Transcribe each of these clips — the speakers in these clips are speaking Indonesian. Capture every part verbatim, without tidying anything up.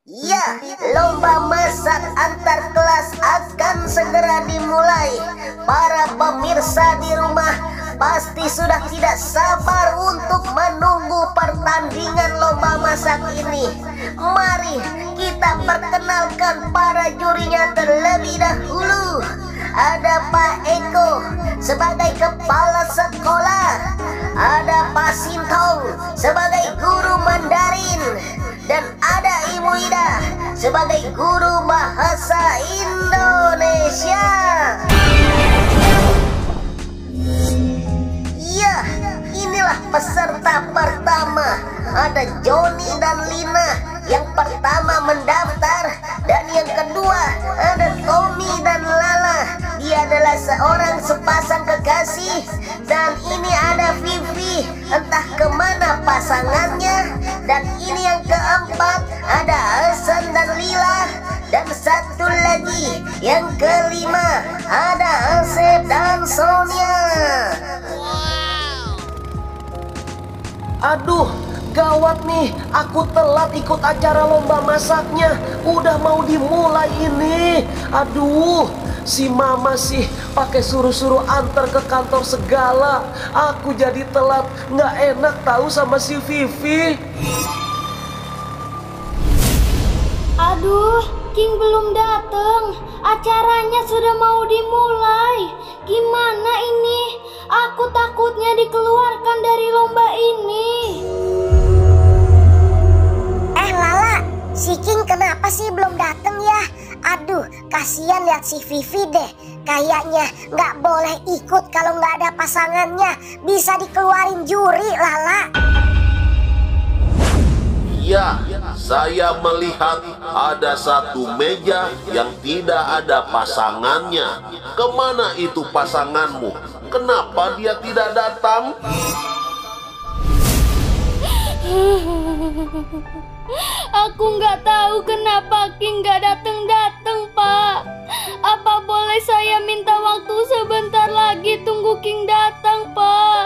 Ya, lomba masak antar kelas akan segera dimulai. Para pemirsa di rumah pasti sudah tidak sabar untuk menunggu pertandingan lomba masak ini. Mari kita perkenalkan para jurinya terlebih dahulu. Ada Pak Eko sebagai kepala sekolah, ada Pak Sintong sebagai guru Mandarin, dan ada Ibu Ida sebagai guru bahasa Indonesia. Ya, inilah peserta pertama. Ada Joni dan Lina yang pertama mendaftar, dan yang kedua ada Tommy dan Lala. Dia adalah seorang sepasang kekasih. Dan ini ada Vivi, entah kemana pasangannya. Dan ini yang keempat ada Hasan dan Lila. Dan satu lagi yang kelima ada Asep dan Sonia. Aduh, gawat nih, aku telat ikut acara lomba masaknya. Udah mau dimulai ini. Aduh, si mama sih pakai suruh-suruh antar ke kantor segala. Aku jadi telat, nggak enak tahu sama si Vivi. Aduh, King belum datang. Acaranya sudah mau dimulai. Gimana ini? Aku takutnya dikeluarkan dari lomba ini. Eh Lala, si King kenapa sih belum datang ya? Aduh, kasihan lihat si Vivi deh. Kayaknya nggak boleh ikut kalau nggak ada pasangannya. Bisa dikeluarin juri, Lala. Ya, saya melihat ada satu meja yang tidak ada pasangannya. Kemana itu pasanganmu? Kenapa dia tidak datang? Aku nggak tahu kenapa King nggak datang-datang, Pak. Apa boleh saya minta waktu sebentar lagi tunggu King datang, Pak?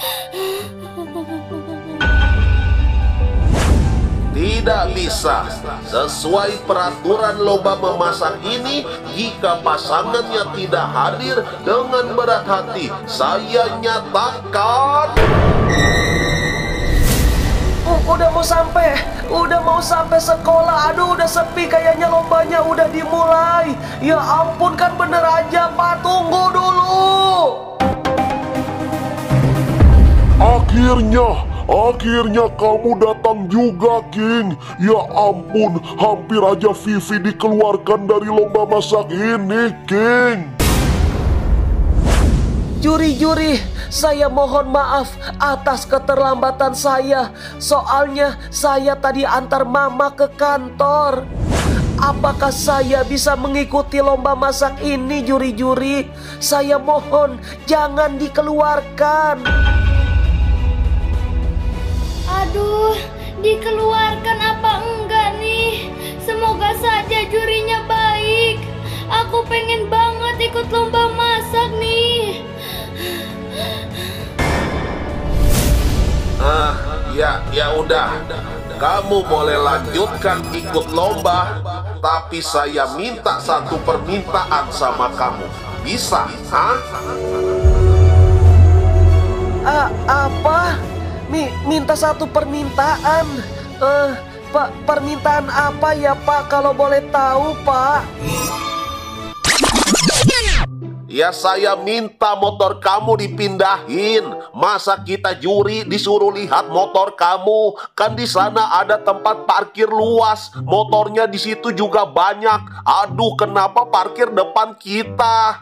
Tidak bisa. Sesuai peraturan lomba memasak ini, jika pasangannya tidak hadir dengan berat hati, saya nyatakan... Uh, udah mau sampai, udah mau sampai sekolah. Aduh, udah sepi kayaknya lombanya udah dimulai. Ya ampun, kan bener aja, Pak. Tunggu dulu. Akhirnya, akhirnya kamu datang juga, King. Ya ampun, hampir aja Vivi dikeluarkan dari lomba masak ini, King. Juri-juri, saya mohon maaf atas keterlambatan saya. Soalnya saya tadi antar mama ke kantor. Apakah saya bisa mengikuti lomba masak ini, juri-juri? Saya mohon jangan dikeluarkan. Aduh, dikeluarkan apa enggak nih? Semoga saja jurinya baik. Aku pengen banget ikut lomba masak nih. Ah, ya, ya udah. Kamu boleh lanjutkan ikut lomba, tapi saya minta satu permintaan sama kamu. Bisa, ha? Ah, apa? Mi, minta satu permintaan. Eh, Pak, permintaan apa ya, Pak? Kalau boleh tahu, Pak. Ya, saya minta motor kamu dipindahin. Masa kita juri disuruh lihat motor kamu? Kan di sana ada tempat parkir luas. Motornya di situ juga banyak. Aduh, kenapa parkir depan kita?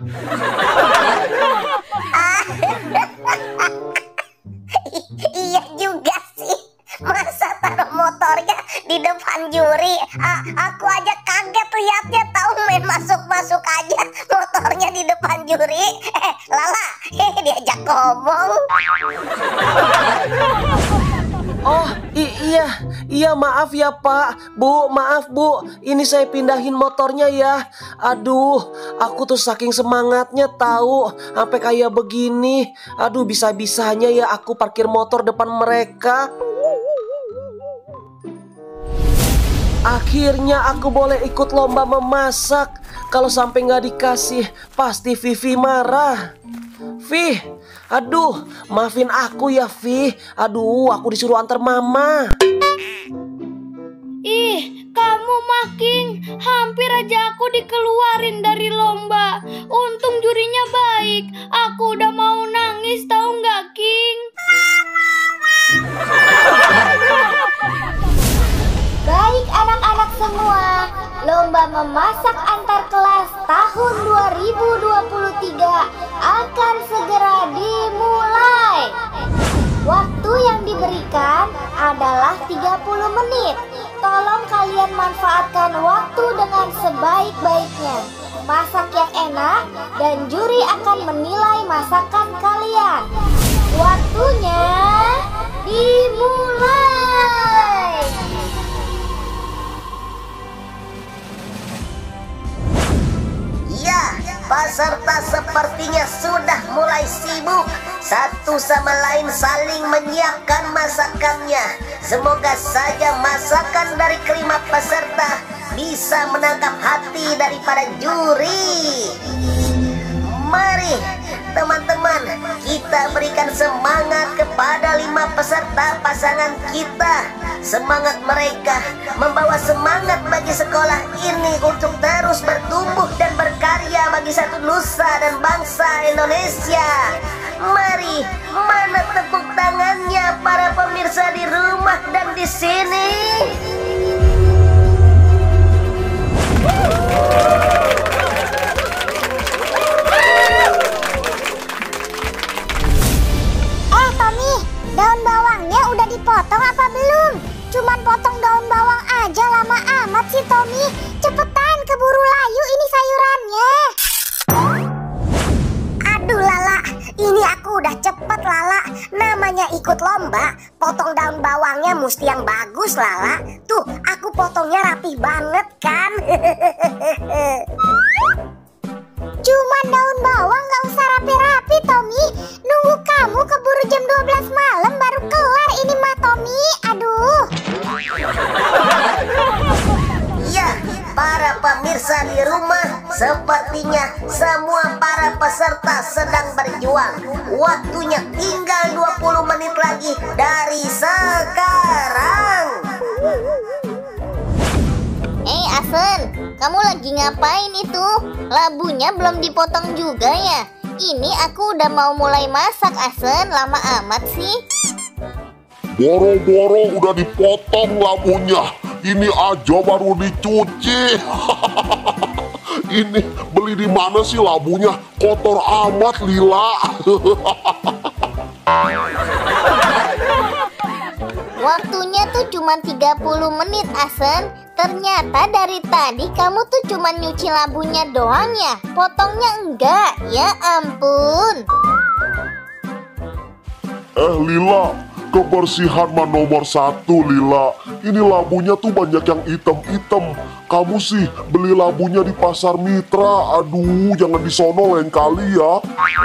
Iya juga sih. Masa taruh motornya di depan juri? Ah, aku aja kaget lihatnya, tahu main masuk-masuk aja motornya di depan juri. Eh, Lala, eh, diajak ngomong. Oh, i- iya, iya maaf ya Pak. Bu, maaf Bu, ini saya pindahin motornya ya. Aduh, aku tuh saking semangatnya tahu sampai kayak begini. Aduh, bisa-bisanya ya aku parkir motor depan mereka. Akhirnya aku boleh ikut lomba memasak. Kalau sampai nggak dikasih, pasti Vivi marah. Vi, aduh, maafin aku ya Vi. Aduh, aku disuruh antar mama. Ih, kamu makin hampir aja aku dikeluarin dari lomba. Untung jurinya baik. Aku udah mau nangis, tahu nggak, King? Baik anak-anak semua, lomba memasak antar kelas tahun dua ribu dua puluh tiga akan segera dimulai. Waktu yang diberikan adalah tiga puluh menit. Tolong kalian manfaatkan waktu dengan sebaik-baiknya. Masak yang enak dan juri akan menilai masakan kalian. Waktunya dimulai. Ya, peserta sepertinya sudah mulai sibuk. Satu sama lain saling menyiapkan masakannya. Semoga saja masakan dari kelima peserta bisa menangkap hati daripada juri. Mari teman-teman, kita berikan semangat kepada lima peserta pasangan kita. Semangat mereka membawa semangat bagi sekolah ini untuk terus bertumbuh dan berkarya bagi satu nusa dan bangsa Indonesia. Mari, mana tepuk tangannya para pemirsa di rumah dan di sini? Eh Tommy, daun bawangnya udah dipotong apa belum? Cuman potong daun bawang aja lama amat sih Tommy. Cepetan keburu layu ini sayurannya. Aduh Lala, ini aku udah cepet Lala. Namanya ikut lomba, potong daun bawangnya mesti yang bagus Lala. Tuh, aku potongnya rapi banget kan. Cuman daun bawang gak usah rapi-rapi Tommy. Nunggu kamu keburu jam dua belas malam baru kelar ini mah Tommy. Aduh. Ya, para pemirsa di rumah, sepertinya semua para peserta sedang berjuang. Waktunya tinggal dua puluh menit lagi dari sekarang. Hei Asen, kamu lagi ngapain itu? Labunya belum dipotong juga ya? Ini aku udah mau mulai masak Asen, lama amat sih. Boro-boro udah dipotong labunya. Ini aja baru dicuci. Ini beli di mana sih labunya? Kotor amat Lila. Waktunya tuh cuma tiga puluh menit Asen. Ternyata dari tadi kamu tuh cuma nyuci labunya doang ya? Potongnya enggak? Ya ampun. Eh Lila, kebersihan mah nomor satu Lila. Ini labunya tuh banyak yang hitam-hitam. Kamu sih beli labunya di pasar Mitra. Aduh, jangan disono lain kali ya.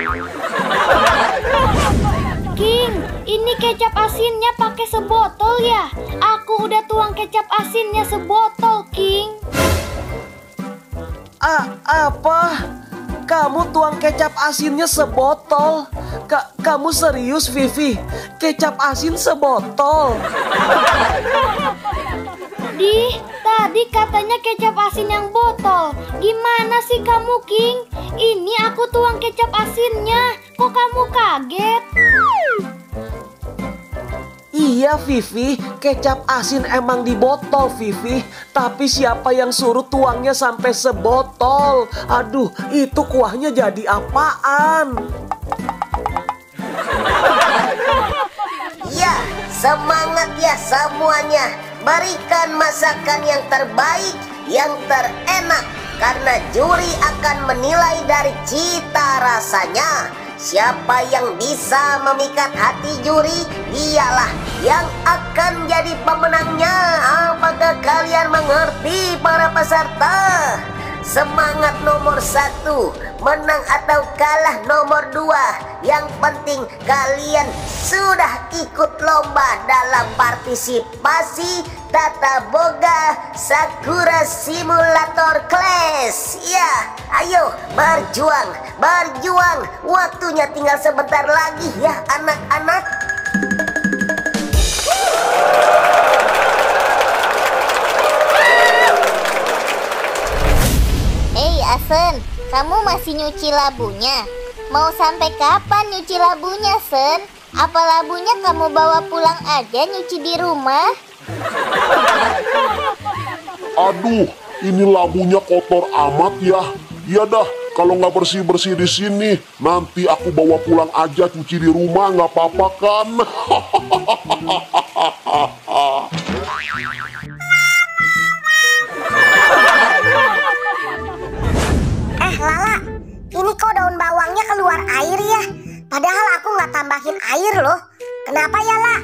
King, ini kecap asinnya pakai sebotol ya? Aku udah tuang kecap asinnya sebotol, King. Ah, apa? Kamu tuang kecap asinnya sebotol? Ka kamu serius, Vivi? Kecap asin sebotol? Di, tadi katanya kecap asin yang botol. Gimana sih kamu, King? Ini aku tuang kecap asinnya. Kok kamu kaget? Iya Vivi, kecap asin emang di botol Vivi. Tapi siapa yang suruh tuangnya sampai sebotol? Aduh, itu kuahnya jadi apaan? Ya, semangat ya semuanya. Berikan masakan yang terbaik, yang terenak. Karena juri akan menilai dari cita rasanya. Siapa yang bisa memikat hati juri, dialah yang akan jadi pemenangnya. Apakah kalian mengerti para peserta? Semangat nomor satu, menang atau kalah nomor dua. Yang penting kalian sudah ikut lomba dalam partisipasi Tata Boga Sakura Simulator Class. Ya, ayo berjuang, berjuang. Waktunya tinggal sebentar lagi ya anak-anak. Hei Asen, kamu masih nyuci labunya? Mau sampai kapan nyuci labunya, Sen? Apa labunya kamu bawa pulang aja nyuci di rumah? Aduh, ini labunya kotor amat ya. Iya dah, kalau nggak bersih-bersih di sini, nanti aku bawa pulang aja cuci di rumah, nggak apa-apa kan? Eh Lala, ini kok daun bawangnya keluar air ya? Padahal aku nggak tambahin air loh. Kenapa ya, La?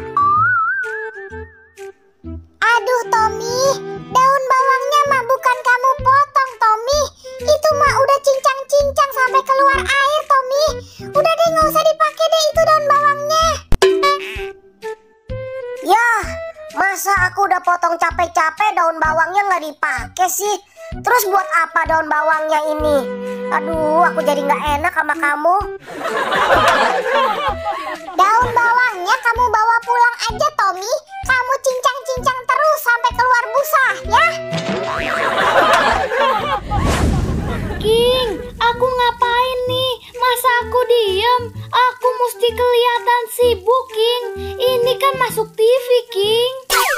Aduh Tommy, daun bawangnya mah bukan kamu potong Tommy. Itu mah udah cincang-cincang sampai keluar air Tommy. Udah deh nggak usah dipakai deh itu daun bawangnya. Ya, masa aku udah potong capek-capek daun bawangnya nggak dipakai sih? Terus buat apa daun bawangnya ini? Aduh, aku jadi nggak enak sama kamu. Daun bawangnya kamu bawa pulang aja Tommy. Kamu cincang-cincang terus sampai keluar busa ya. King, aku ngapain nih? Masa aku diem? Aku mesti kelihatan sibuk, King. Ini kan masuk T V, King.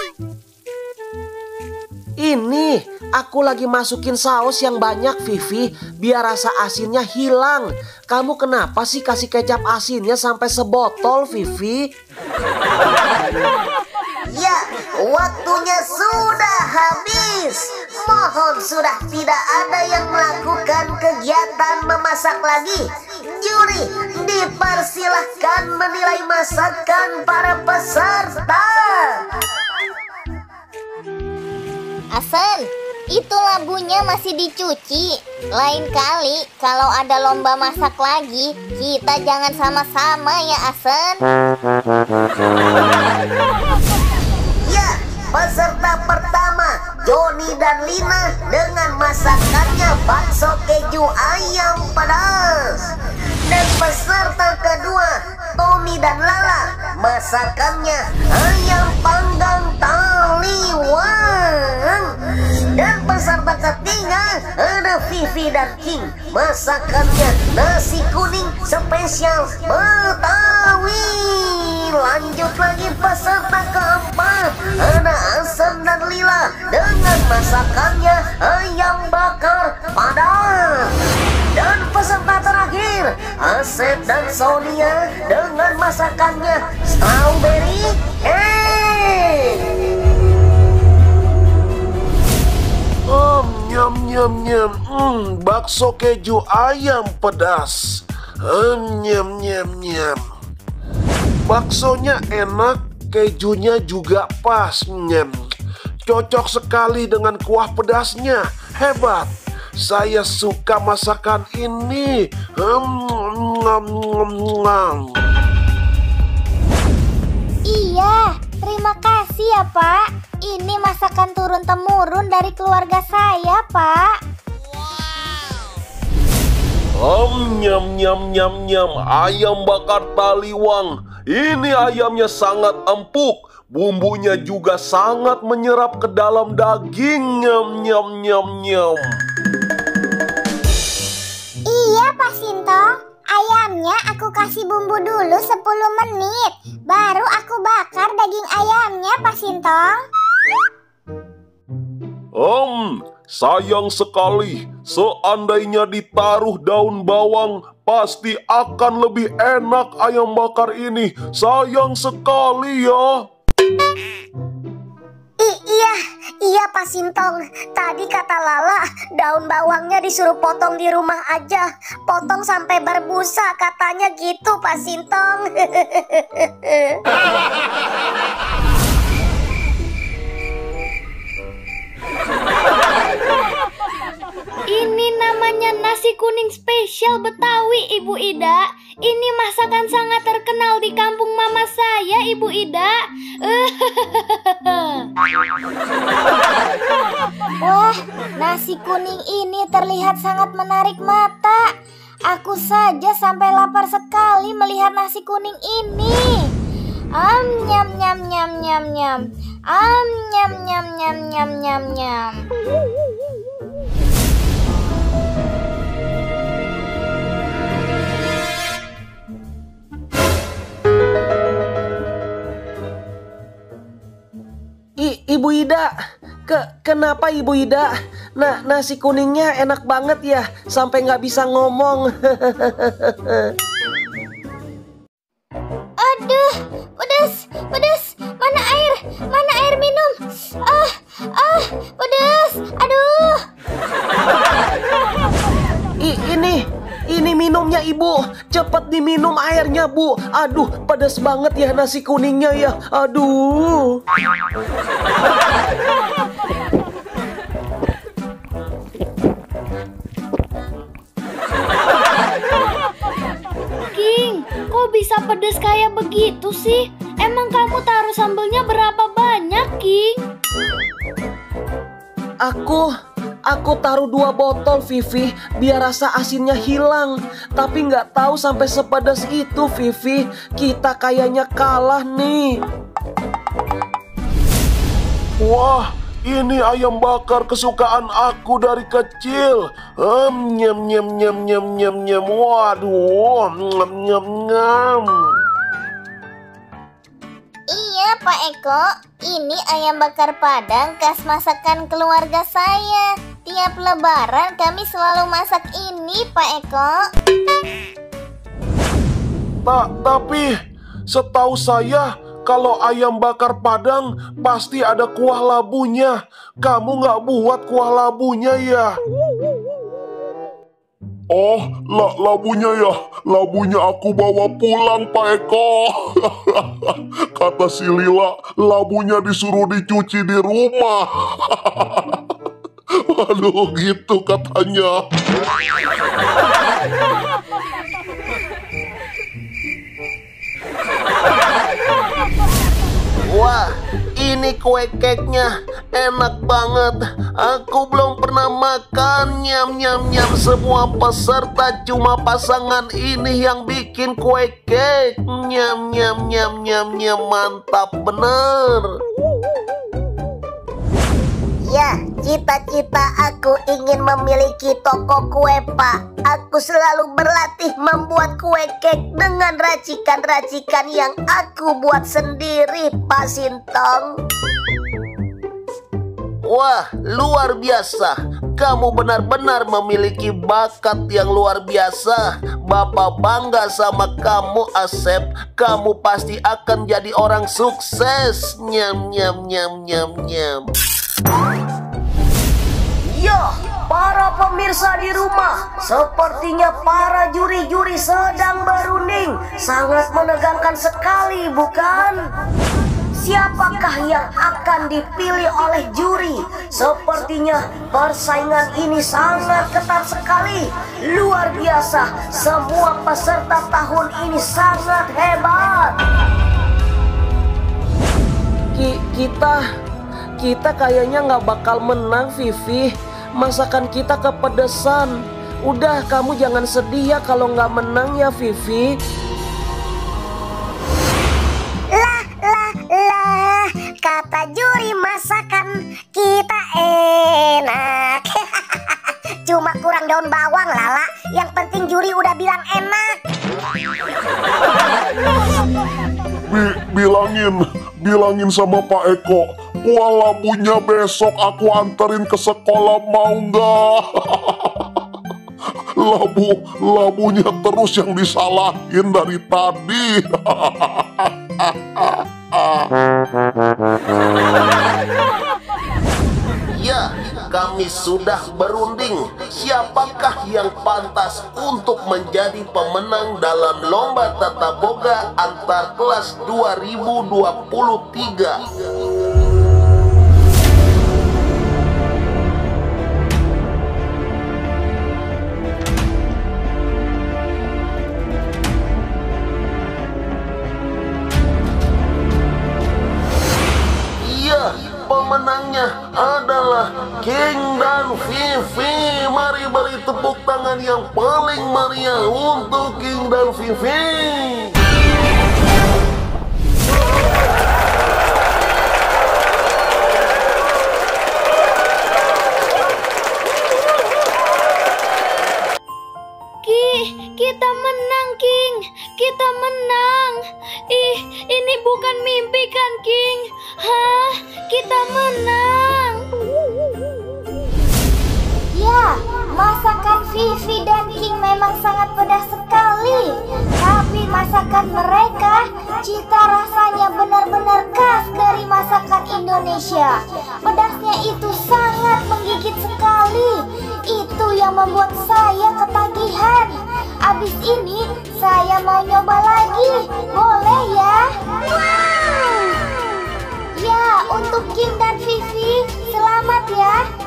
Ini, aku lagi masukin saus yang banyak, Vivi, biar rasa asinnya hilang. Kamu kenapa sih kasih kecap asinnya sampai sebotol, Vivi? Ya, waktunya sudah habis. Mohon sudah tidak ada yang melakukan kegiatan memasak lagi. Juri, dipersilahkan menilai masakan para peserta. Asen, itu labunya masih dicuci. Lain kali kalau ada lomba masak lagi, kita jangan sama-sama ya Asen. Ya, peserta pertama Joni dan Lina dengan masakannya bakso keju ayam pedas. Dan peserta kedua Tommy dan Lala, masakannya ayam panggang taliwang. Dan peserta ketiga ada Vivi dan King, masakannya nasi kuning spesial Betawi. Lanjut lagi peserta keempat ada Asem dan Lila dengan masakannya ayam bakar padang. Dan peserta terakhir Asep dan Sonia dengan masakannya strawberry cake. Oh, nyam nyam nyam, hmm, bakso keju ayam pedas. Hmm, nyam nyam nyam. Baksonya enak, kejunya juga pas. Nyam. Cocok sekali dengan kuah pedasnya. Hebat. Saya suka masakan ini. Hmm, ngam, ngam, ngam. Iya, terima kasih ya Pak. Ini masakan turun-temurun dari keluarga saya, Pak. Om, nyam nyam nyam nyam, ayam bakar taliwang. Ini ayamnya sangat empuk, bumbunya juga sangat menyerap ke dalam daging. Nyam nyam nyam nyam. Iya Pak Sintong, ayamnya aku kasih bumbu dulu sepuluh menit. Baru aku bakar daging ayamnya Pak Sintong. Om, sayang sekali. Seandainya ditaruh daun bawang, pasti akan lebih enak ayam bakar ini. Sayang sekali ya. I iya, iya Pak Sintong. Tadi kata Lala, daun bawangnya disuruh potong di rumah aja. Potong sampai berbusa katanya gitu Pak Sintong. Ini kuning spesial Betawi, Ibu Ida. Ini masakan sangat terkenal di kampung mama saya, Ibu Ida. Wah, nasi kuning ini terlihat sangat menarik mata. Aku saja sampai lapar sekali melihat nasi kuning ini. Am nyam nyam nyam nyam nyam. Am nyam nyam nyam nyam nyam nyam. I, Ibu Ida, ke kenapa Ibu Ida? Nah, nasi kuningnya enak banget ya, sampai nggak bisa ngomong. Aduh, pedas, pedas. Mana air? Mana air minum? Ah, ah, pedas. Aduh. I, ini, ini minumnya Ibu. Cepat diminum airnya, Bu. Aduh, pedas banget ya nasi kuningnya ya. Aduh. King, kok bisa pedes kayak begitu sih? Emang kamu taruh sambelnya berapa banyak, King? Aku, aku taruh dua botol, Vivi, biar rasa asinnya hilang. Tapi nggak tahu sampai sepedas itu, Vivi. Kita kayaknya kalah nih. Wah, ini ayam bakar kesukaan aku dari kecil. Em, nyam nyam nyam nyam nyam nyam. Waduh, nyam nyam nyam. Iya, Pak Eko. Ini ayam bakar Padang khas masakan keluarga saya. Tiap lebaran kami selalu masak ini, Pak Eko. Tak, tapi setahu saya kalau ayam bakar Padang pasti ada kuah labunya. Kamu nggak buat kuah labunya ya? Oh, la labunya ya. Labunya aku bawa pulang, Pak Eko. Kata si Lila, labunya disuruh dicuci di rumah. Waduh, gitu katanya. Wah, ini kue cake-nya enak banget. Aku belum pernah makan. Nyam nyam nyam. Semua peserta cuma pasangan ini yang bikin kue cake. Nyam nyam nyam nyam nyam. Mantap bener. Ya, cita-cita aku ingin memiliki toko kue, Pak. Aku selalu berlatih membuat kue cake dengan racikan-racikan yang aku buat sendiri, Pak Sintong. Wah, luar biasa. Kamu benar-benar memiliki bakat yang luar biasa. Bapak bangga sama kamu, Asep. Kamu pasti akan jadi orang sukses. Nyam nyam nyam nyam nyam. Ya, para pemirsa di rumah, sepertinya para juri-juri sedang berunding. Sangat menegangkan sekali, bukan? Siapakah yang akan dipilih oleh juri? Sepertinya persaingan ini sangat ketat sekali. Luar biasa, semua peserta tahun ini sangat hebat. Ki kita, kita kayaknya nggak bakal menang, Vivi. Masakan kita kepedesan. Udah, kamu jangan sedih ya kalau nggak menang ya, Vivi. Lah, lah, lah. Kata juri masakan kita enak. Cuma kurang daun bawang, Lala. Yang penting juri udah bilang enak. Bi bilangin, bilangin sama Pak Eko, kuah labunya besok aku anterin ke sekolah, mau nggak? Labu, labunya terus yang disalahin dari tadi. Ya, kami sudah berunding. Siapakah yang pantas untuk menjadi pemenang dalam lomba tata boga antar kelas dua ribu dua puluh tiga? King dan Vivi. Mari beri tepuk tangan yang paling meriah untuk King dan Vivi. Kita menang, King. Kita menang. Ih, ini bukan mimpi kan, King? Hah? Kita menang. Ya, masakan Vivi dan King memang sangat pedas sekali. Tapi masakan mereka, cita rasanya benar-benar khas dari masakan Indonesia. Pedasnya itu sangat menggigit sekali. Itu yang membuat saya ketagihan. Abis ini saya mau nyoba lagi. Boleh ya? Wow! Ya, untuk King dan Vivi, selamat ya.